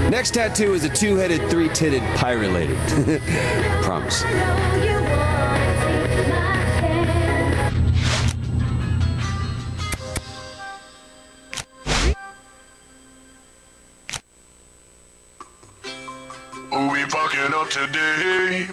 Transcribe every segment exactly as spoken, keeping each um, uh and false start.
Next tattoo is a two-headed, three-titted pirate lady. Promise. Who we fucking up today?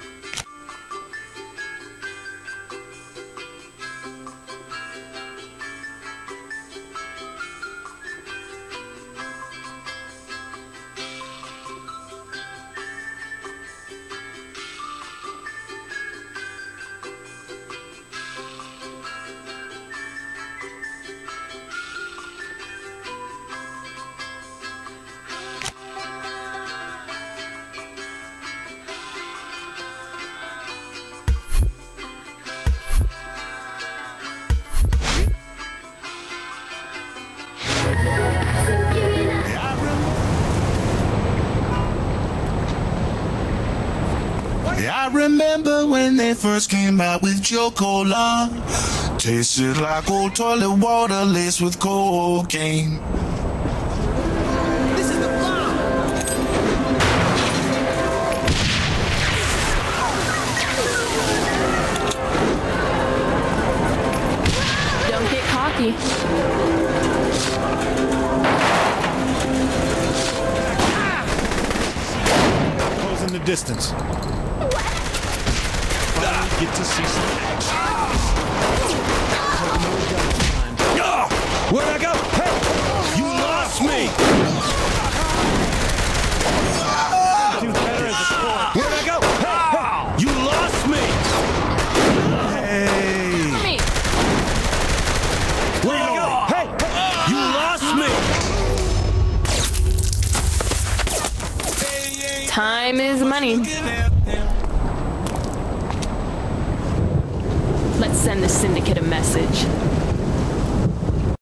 I remember when they first came out with Joe Cola. Tasted like old toilet water laced with cocaine. This is the bomb! Don't get cocky. In the distance. Finally get to see some action. Where'd I go? Hey! You lost me! Where'd I go? Hey! Hey! You lost me! Hey! Where'd I go? Hey! Hey! You lost me! Time is money. Let's send the syndicate a message.